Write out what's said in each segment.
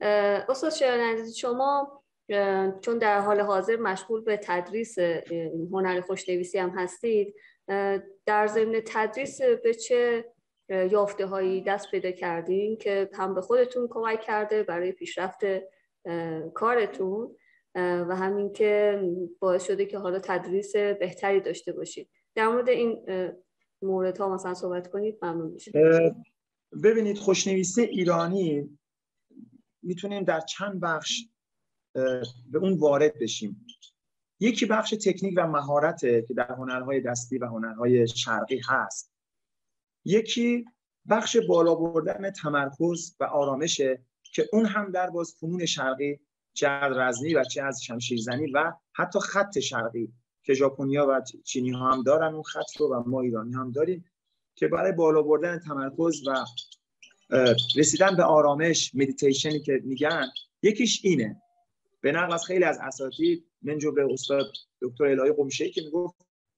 استاد شایان عزیز، شما چون در حال حاضر مشغول به تدریس هنر خوشنویسی هم هستید، در ضمن تدریس به چه یافته هایی دست پیدا کردین که هم به خودتون کمک کرده برای پیشرفت کارتون و همین که باعث شده که حالا تدریس بهتری داشته باشید؟ در مورد این موردها مثلا صحبت کنید، ممنون میشه. ببینید، خوشنویسی ایرانی میتونیم در چند بخش به اون وارد بشیم. یکی بخش تکنیک و مهارته که در هنرهای دستی و هنرهای شرقی هست. یکی بخش بالا بردن تمرکز و آرامشه که اون هم در باز فنون شرقی، چه از رزمی و چه از شمشیرزنی و حتی خط شرقی که ژاپنیا و چینی ها هم دارن اون خط رو و ما ایرانی هم داریم، که برای بالا بردن تمرکز و رسیدن به آرامش، مدیتیشنی که میگن، یکیش اینه. به نقل از خیلی از اساتید من جمله استاد دکتر الهی قمشه‌ای که میگفت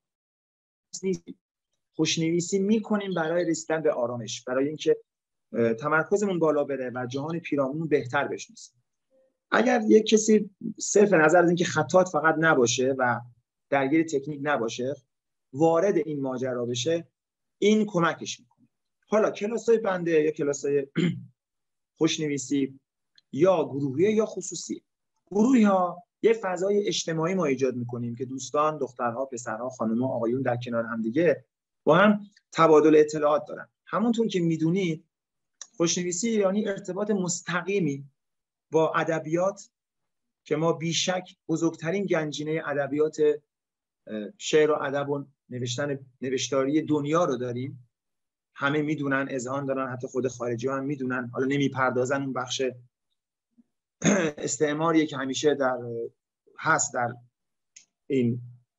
خوشنویسی میکنیم برای رسیدن به آرامش، برای اینکه تمرکزمون بالا بره و جهان پیرامون بهتر بشناسیم. اگر یک کسی صرف نظر از اینکه خطات فقط نباشه و درگیر تکنیک نباشه، وارد این ماجرا بشه، این کمکش میکنه. حالا کلاسای بنده یا کلاسای خوشنویسی یا گروهی یا خصوصی. گروهی ها یه فضای اجتماعی ما ایجاد میکنیم که دوستان، دخترها، پسرها، خانم‌ها، آقایون در کنار هم دیگه با هم تبادل اطلاعات دارن. همونطور که میدونید خوشنویسی ایرانی ارتباط مستقیمی با ادبیات که ما بیشک بزرگترین گنجینه ادبیات شعر و ادب و نوشتاری دنیا رو داریم. همه میدونن، اذعان دارن، حتی خود خارجی هم میدونن. حالا نمیپردازن اون بخش استعماریه که همیشه هست در این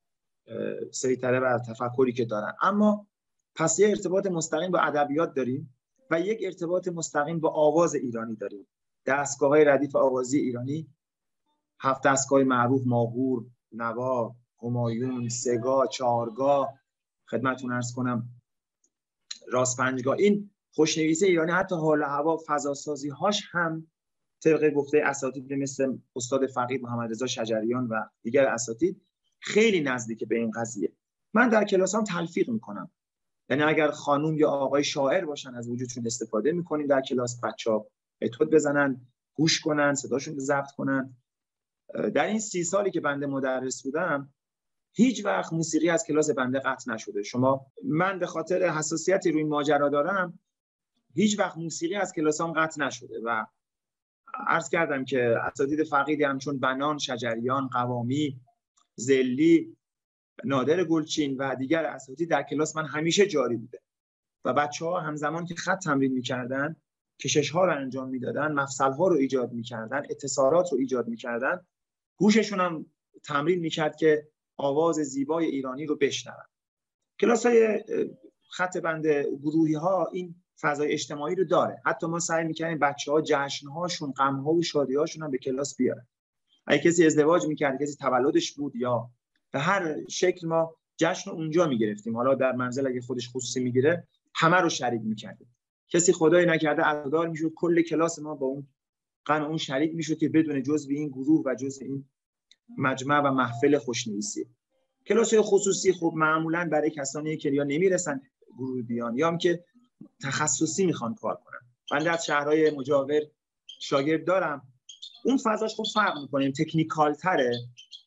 سیطره و تفکری که دارن. اما پس یه ارتباط مستقیم با ادبیات داریم و یک ارتباط مستقیم با آواز ایرانی داریم. دستگاه‌های ردیف آوازی ایرانی، 7 دستگاه معروف، ماهور، نوا، همایون، سگا، چهارگاه، خدمتتون عرض کنم راست پنجگاه. این خوشنویسی ایرانی حتی حال و هوا، فضاسازی هاش هم طبق گفته اساتید مثل استاد فقید محمد رضا شجریان و دیگر اساتید خیلی نزدیک به این قضیه. من در کلاسام تلفیق میکنم، یعنی اگر خانم یا آقای شاعر باشن از وجودشون استفاده میکنیم در کلاس، بچه‌ها اتود بزنن، گوش کنن، صداشون رو ضبط کنن. در این 30 سالی که بنده مدرس بودم هیچ وقت موسیقی از کلاس بنده قطع نشده. من به خاطر حساسیتی روی این ماجرا دارم، هیچ وقت موسیقی از کلاسام قطع نشده و عرض کردم که اساتید فقیدی همچون بنان، شجریان، قوامی، زلی، نادر گلچین و دیگر اساتید در کلاس من همیشه جاری بوده و بچه‌ها همزمان که خط تمرین می‌کردن، کشش‌ها رو انجام می‌دادن، مفصل‌ها رو ایجاد می‌کردن، اتصالات رو ایجاد می‌کردن، گوششون هم تمرین می‌کرد که آواز زیبای ایرانی رو بشنون. کلاس‌های خط بند گروهی‌ها این فضای اجتماعی رو داره. حتی ما سعی می‌کردیم بچه‌ها جشن‌هاشون، غم‌ها و شادی‌هاشون هم به کلاس بیارن. اگه کسی ازدواج می‌کرد، کسی تولدش بود یا به هر شکل، ما جشن رو اونجا می‌گرفتیم. حالا در منزل اگه خودش خصوصی می‌گیره، همه رو شریک می‌کردیم. کسی خدای نکرده عزادار می‌شد، کل کلاس ما با اون غم اون شریک می‌شد که بدون جزء این گروه و جزء این مجمع و محفل خوشنویسی. کلاس‌های خصوصی خب معمولاً برای کسانی که یا نمی‌رسن گروه بیان یا هم که تخصصی میخوان کار کنن. من در شهرهای مجاور شاگرد دارم، اون فضاش خب فرق میکنه، تکنیکال تره،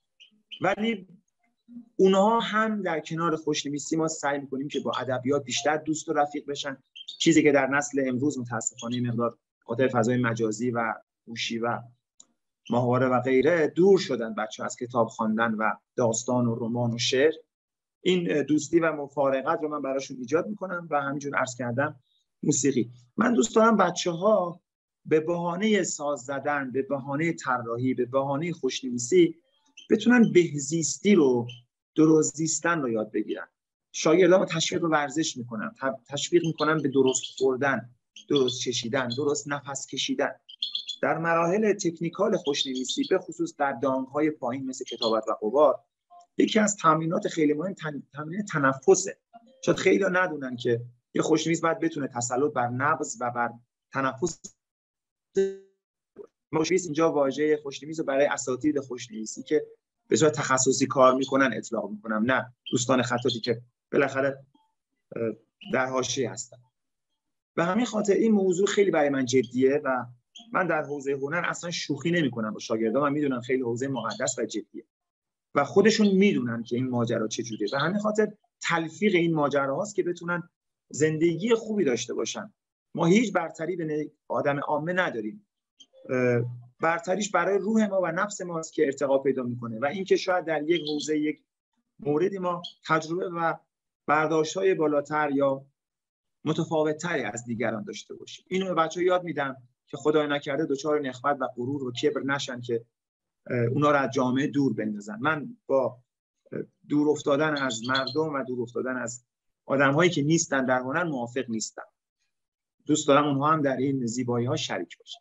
ولی اونها هم در کنار خوشنویسی ما سعی میکنیم که با ادبیات بیشتر دوست و رفیق بشن، چیزی که در نسل امروز متاسفانه مقدار خاطر فضای مجازی و گوشی و ماهواره و غیره دور شدن بچه‌ها از کتاب خواندن و داستان و رمان و شعر. این دوستی و مفارقت رو من براشون ایجاد میکنم و همینجور عرض کردم موسیقی. من دوست دارم بچه‌ها به بهانه ساز زدن، به بهانه طراحی، به بهانه خوشنویسی بتونن بهزیستی رو، درست زیستن رو یاد بگیرن. شاگردامو تشویق به ورزش میکنم، تشویق میکنم به درست خوردن، درست چشیدن، درست نفس کشیدن. در مراحل تکنیکال خوشنویسی به خصوص در دانگ‌های پایین مثل کتابت و غبار، یکی از تمرینات خیلی مهم تمرین تنفسه. شاید خیلی ندونن که یه خوشنویس باید بتونه تسلط بر نبض و بر تنفس. خوشنویس اینجا واژه خوشنویس رو برای اساتید خوشنویسی که به صورت تخصصی کار میکنن اطلاق میکنم، نه دوستان خطاطی که بالاخره در حاشیه هستن. به همین خاطر این موضوع خیلی برای من جدیه و من در حوزه هنر اصلا شوخی نمی‌کنم با شاگردام. من میدونم خیلی حوزه مقدس و جدیه و خودشون میدونن که این ماجرا چجوریه. به همین خاطر تلفیق این ماجراهاست که بتونن زندگی خوبی داشته باشن. ما هیچ برتری به آدم عامه نداریم، برتریش برای روح ما و نفس ماست که ارتقا پیدا میکنه و اینکه شاید در یک حوزه یک موردی ما تجربه و برداشت‌های بالاتر یا متفاوت‌تری از دیگران داشته باشیم. اینو به بچه‌ها یاد میدم که خدای نکرده دچار نخوت و غرور و کبر نشن که اونا رو از جامعه دور بندازن. من با دور افتادن از مردم و دور افتادن از آدم‌هایی که نیستن در هنر موافق نیستم. دوست دارم اونها هم در این زیبایی‌ها شریک باشن.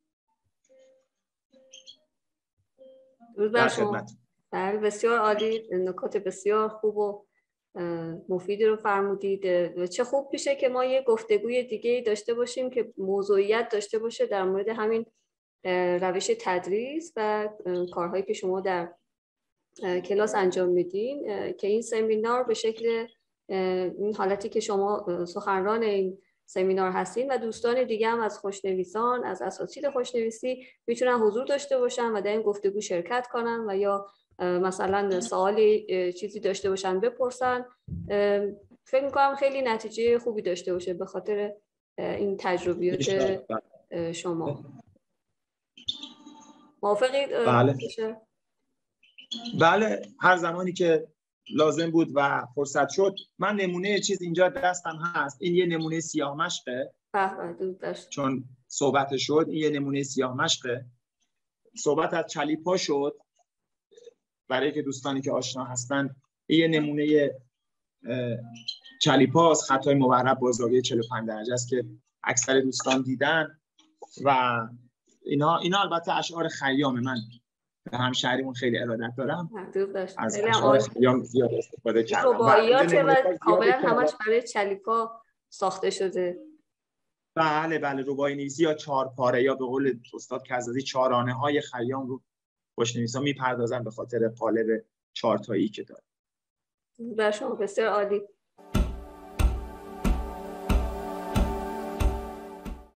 درود بر شما. بله بسیار عالی، نکات بسیار خوب و مفیدی رو فرمودید. چه خوب میشه که ما یه گفتگوی دیگه داشته باشیم که موضوعیت داشته باشه در مورد همین روش تدریس و کارهایی که شما در کلاس انجام میدین، که این سمینار به شکل این حالتی که شما سخنران این سمینار هستین و دوستان دیگه هم از خوشنویسان، از اساتید خوشنویسی میتونن حضور داشته باشن و در این گفتگو شرکت کنن و یا مثلا سوالی چیزی داشته باشن بپرسن. فکر میکنم خیلی نتیجه خوبی داشته باشه به خاطر این تجربیات شما. موافقید؟ بله هر زمانی که لازم بود و فرصت شد. من نمونه چیز اینجا دستم هست، این یه نمونه سیاه مشقه چون صحبت شد. این یه نمونه سیاه مشقه. صحبت از چلیپا شد برای که دوستانی که آشنا هستن. این یه نمونه چلیپاست، خطای مورب با زاویه 45 درجه است که اکثر دوستان دیدن و اینا البته اشعار خیامه. من به همشهریمون خیلی ارادت دارم، از اشعار خیام زیاد استفاده کردم. رباعیات و کاملا همش برای چلیپا ساخته شده. بله رباعی نویسی یا چهارپاره یا به قول استاد کزازی چهارانه های خیام رو خوشنویسا میپردازن به خاطر قالب چهارتایی که داره. بر شما بسیار عالی.